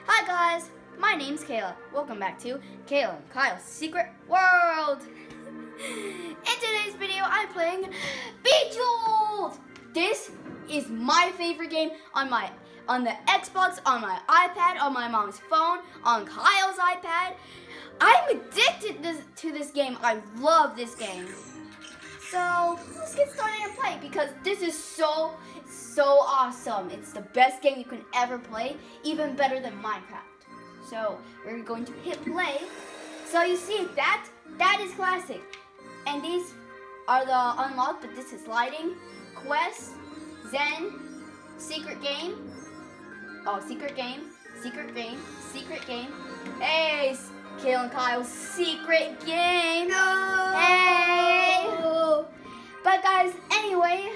Hi guys, my name's Kayla. Welcome back to Kayla and Kyle's Secret World. In today's video, I'm playing Bejeweled. This is my favorite game on the Xbox, on my iPad, on my mom's phone, on Kyle's iPad. I'm addicted to this game. I love this game. So let's get started and play because this is so awesome. It's the best game you can ever play, even better than Minecraft. So we're going to hit play. So you see that is classic. And these are the unlocked, but this is lighting, quest, Zen, secret game. Oh, secret game, secret game, secret game. Hey, Kayla and Kyle's secret game. No! Hey! But guys, anyway,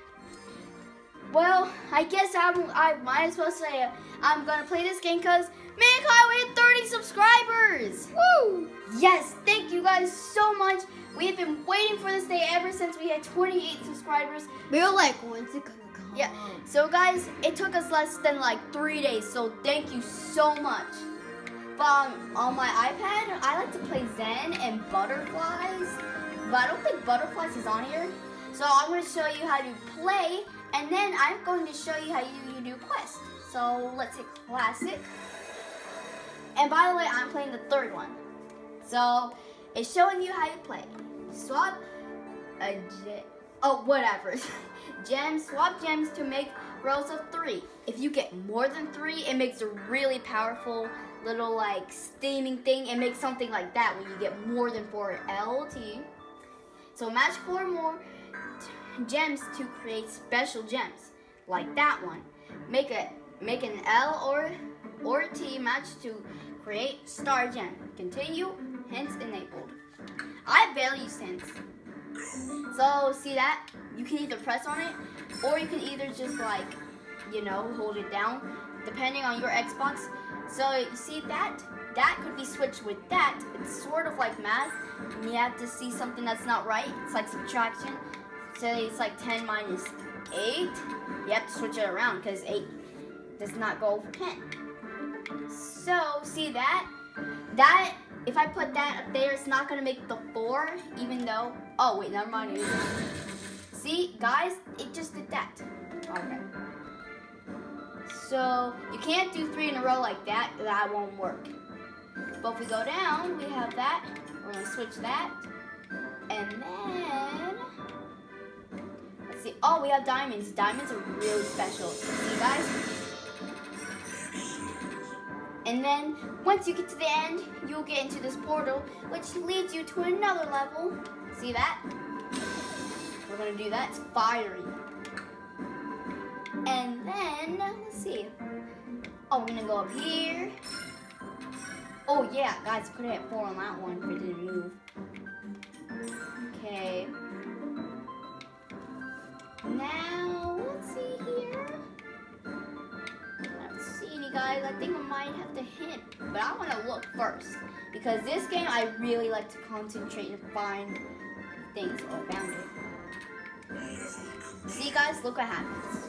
well, I guess I might as well say I'm gonna play this game because me and Kyle hit 30 subscribers. Woo! Yes, thank you guys so much. We have been waiting for this day ever since we had 28 subscribers. We were like, when's it gonna come? Yeah, so guys, it took us less than like 3 days, so thank you so much. But on my iPad, I like to play Zen and Butterflies, but I don't think Butterflies is on here. So I'm going to show you how to play, and then I'm going to show you how you do quest. So let's hit classic. And by the way, I'm playing the third one. So it's showing you how you play. Swap a gem. Oh, whatever. Gems. Swap gems to make rows of 3. If you get more than 3, it makes a really powerful little like steaming thing. It makes something like that when you get more than 4 LT. So match 4 more gems to create special gems like that one. Make an L or T match to create star gem. Continue. Hints enabled. I barely use hints. So see that? You can either press on it or you can either just like, you know, hold it down depending on your Xbox. So you see that could be switched with that. It's sort of like math. You have to see something that's not right. It's like subtraction. Say it's like 10 minus 8. You have to switch it around because 8 does not go over 10. So see that if I put that up there, it's not gonna make the 4, even though. Oh wait, never mind. See, guys, it just did that. Okay. So you can't do 3 in a row like that. That won't work. But if we go down, we have that. We're gonna switch that, and then let's see. Oh, we have diamonds. Diamonds are really special. See, guys. And then once you get to the end, you'll get into this portal, which leads you to another level. See that? We're gonna do that. It's fiery. And then, let's see. Oh, we're gonna go up here. Oh yeah, guys, could have hit 4 on that one if it didn't move. Okay. Now, let's see here. I don't see any guys. I think I might have to hit, but I want to look first because this game I really like to concentrate and find things. Oh, I found it. See, guys, look what happens.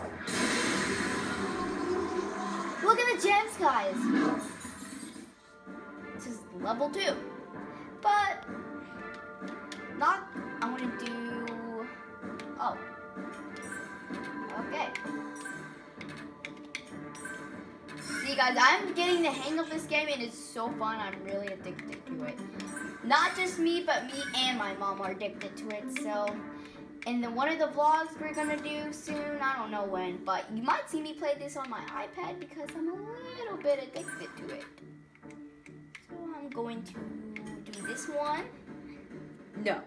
Look at the gems, guys. This is level 2, but not. I want to do. Oh, okay. See, guys, I'm getting the hang of this game, and it's so fun. I'm really addicted to it. Not just me, but me and my mom are addicted to it. So, in one of the vlogs we're gonna do soon, I don't know when, but you might see me play this on my iPad because I'm a little bit addicted to it. So I'm going to do this one. No.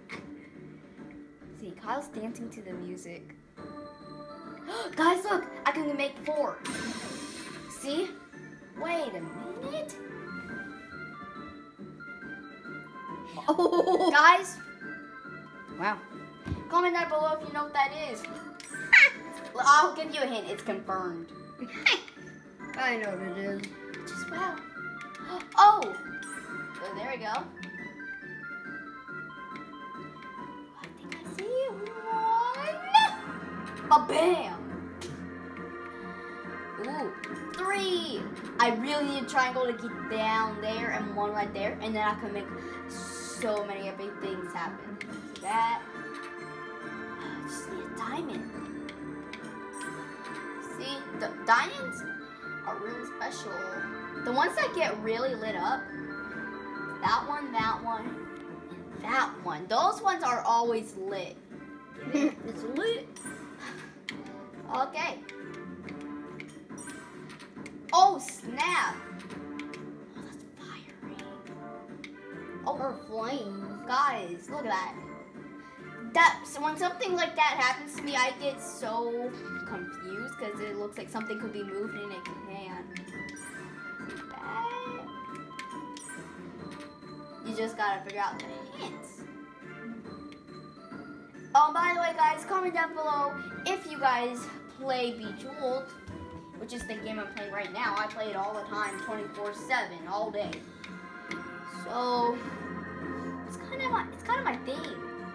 See, Kyle's dancing to the music. Guys, look! I can make 4. See? Wait a minute. Oh, guys. Wow. Comment down below if you know what that is. I'll give you a hint. It's confirmed. I know what it is. Just wow. Oh. So there we go. I think I see it. 1. Ba-bam. Ooh. 3. I really need a triangle to get down there and one right there, and then I can make so many epic things happen. See that? I just need a diamond. See, the diamonds are really special. The ones that get really lit up, that one, and that one. Those ones are always lit. It's lit. Okay. Oh, snap. Oh, that's fiery. Oh, Or flames. guys, look at that. So when something like that happens to me, I get so confused because it looks like something could be moved and it can't. See that? You just gotta figure out the hints. Oh, by the way, guys, comment down below if you guys play Bejeweled, which is the game I'm playing right now. I play it all the time, 24/7, all day. So it's kind of my thing.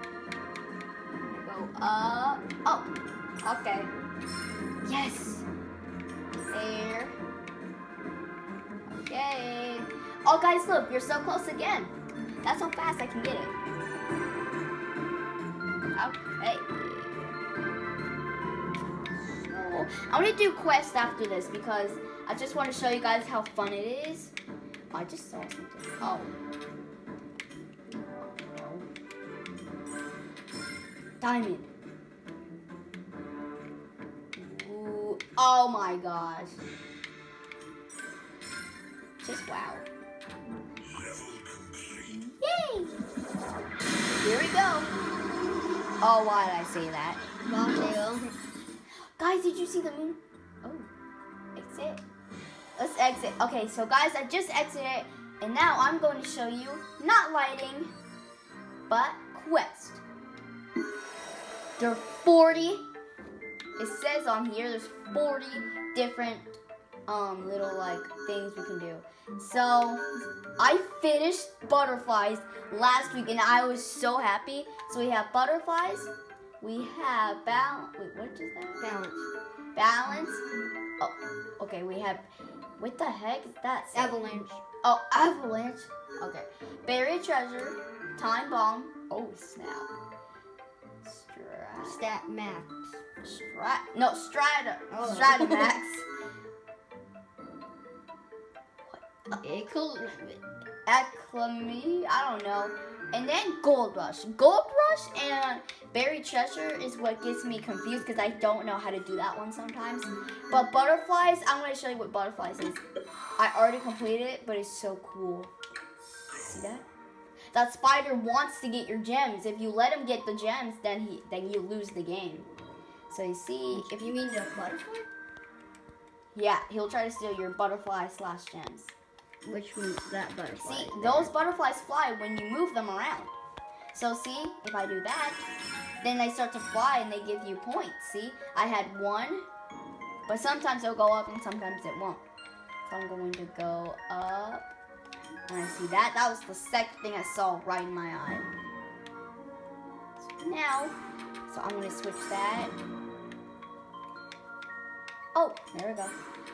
Go up. Oh, okay. Yes. There. Okay. Oh, guys, look, you're so close again. That's how fast I can get it. Okay. So, I'm gonna do quests after this because I just want to show you guys how fun it is. I just saw something. Oh. No. Diamond. Ooh. Oh my gosh. Just wow. Yay! Here we go. Oh, why did I say that? Mario. Guys, did you see the moon? Oh, exit. Let's exit. Okay, so guys, I just exited, and now I'm going to show you not lighting, but quest. There are 40. It says on here there's 40 different little like things we can do. So I finished butterflies last week, and I was so happy. So we have butterflies. We have balance. Wait, what is that? Balance. Balance. Oh, okay. We have. What the heck is that? Avalanche. Oh, avalanche. Okay. Buried treasure. Time bomb. Oh, snap. Stat max. Strata. Oh. Strata max. Acclamy. I don't know. And then Gold Rush. Gold Rush and Buried Treasure is what gets me confused because I don't know how to do that one sometimes. But Butterflies, I'm going to show you what Butterflies is. I already completed it, but it's so cool. See that? That spider wants to get your gems. If you let him get the gems, then you lose the game. So you see, if You mean the butterfly? yeah, he'll try to steal your butterfly/gems. Which means that butterfly. See, those butterflies fly when you move them around. So see, if I do that, then they start to fly and they give you points. See, I had 1, but sometimes it'll go up and sometimes it won't. So I'm going to go up. And I see that. That was the second thing I saw right in my eye. So now, so I'm going to switch that. Oh, there we go.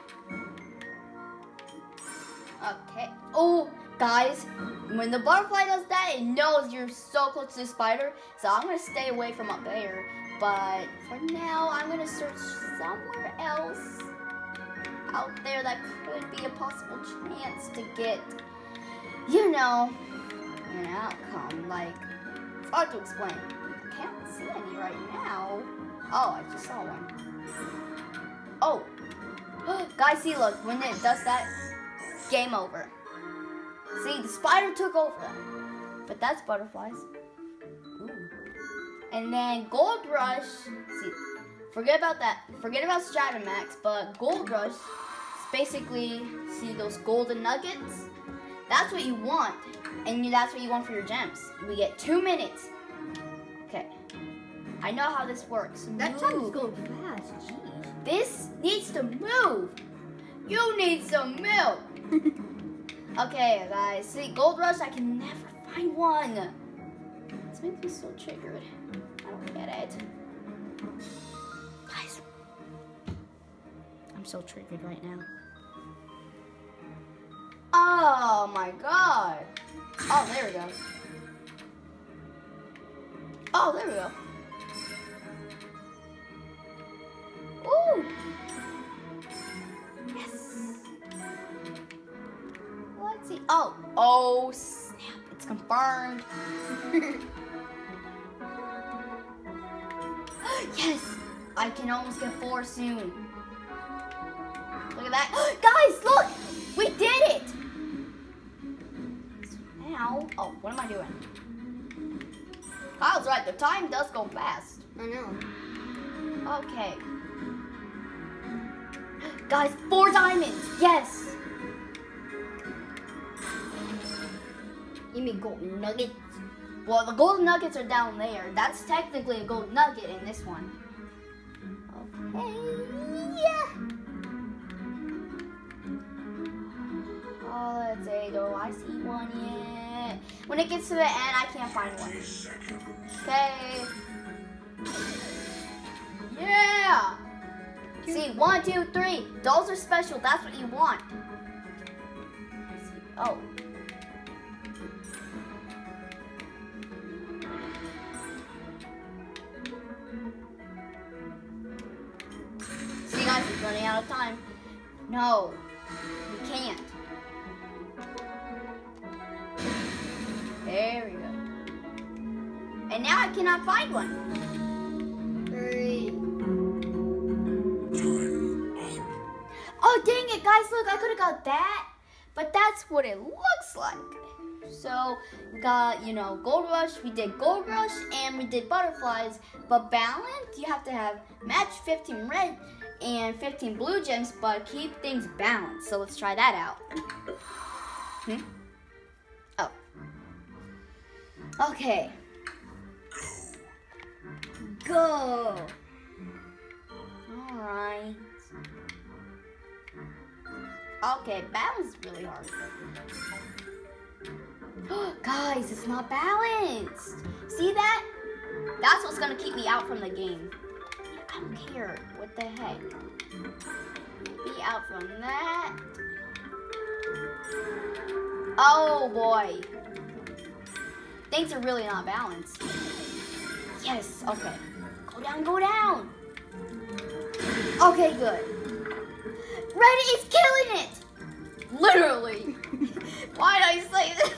Okay. Oh, guys, when the butterfly does that, it knows you're so close to the spider. So I'm going to stay away from up there. But for now, I'm going to search somewhere else out there that could be a possible chance to get, you know, an outcome. Like, it's hard to explain. I can't see any right now. Oh, I just saw one. Oh. Guys, see, look, when it does that, game over. See, the spider took over. But that's butterflies. Ooh. And then Gold Rush. See, forget about that. Forget about Stratomax, but Gold Rush is basically, see those golden nuggets? That's what you want. And that's what you want for your gems. We get 2 minutes. Okay. I know how this works. That Move. time's going fast. Jeez. This needs to move. You need some milk. Okay, guys. See, Gold Rush, I can never find one. This makes me so triggered. I don't get it. Guys, I'm I'm so triggered right now. Oh my god. Oh, there we go. Oh, there we go. Ooh. Yes. Let's see. Oh. Oh, snap. It's confirmed. Yes. I can almost get 4 soon. Look at that. Guys, look. We did it. Now. Oh, what am I doing? Kyle's right. The time does go fast. I know. Okay. Guys, 4 diamonds. Yes. You mean golden nuggets? Well, the golden nuggets are down there. That's technically a golden nugget in this one. Okay. Yeah. Oh, let's see. Do I see one yet? When it gets to the end, I can't find one. Okay. Yeah. See, 1, 2, 3. Those are special. That's what you want. Oh. See, guys, it's running out of time. No, we can't. There we go. And now I cannot find one. 3. Oh, dang it, guys, look, I could have got that, but that's what it looks like. So, we got, you know, Gold Rush, we did Gold Rush, and we did Butterflies, but balance, you have to have match 15 red and 15 blue gems, but keep things balanced. So let's try that out. Oh. Okay. Go. All right. Okay, balance is really hard. Guys, it's not balanced. See that? That's what's gonna keep me out from the game. I don't care. What the heck? Be out from that. Oh boy. Things are really not balanced. Yes, okay. Go down, go down. Okay, good. Ready is killing it! Literally. Why did I say that?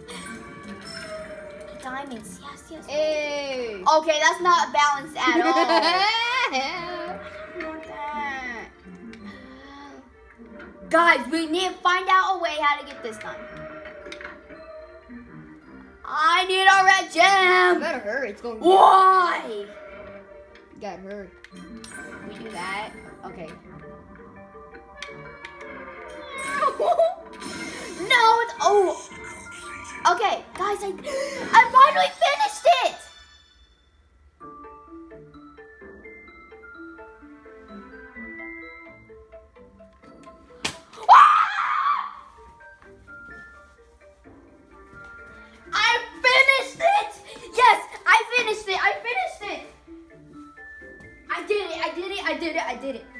Diamonds, yes, yes. Hey. Okay, that's not balanced at all. I don't want that. Guys, we need to find out a way how to get this done. I need a red You gem. gotta hurry. It's going. Why? You gotta hurry. We do that. Okay. No, it's oh. Okay, guys, I finally finished it. I finished it. Yes, I finished it. I finished it. I did it. I did it. I did it. I did it.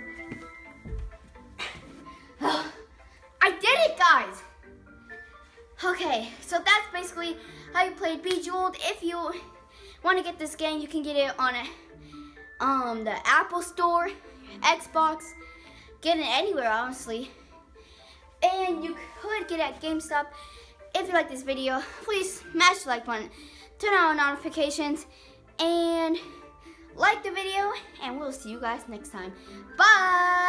I did it, guys. Okay, so that's basically how you play Bejeweled. If you want to get this game, you can get it on the Apple Store, Xbox, get it anywhere, honestly. And you could get it at GameStop. If you like this video, please smash the like button, turn on notifications, and like the video, and we'll see you guys next time. Bye!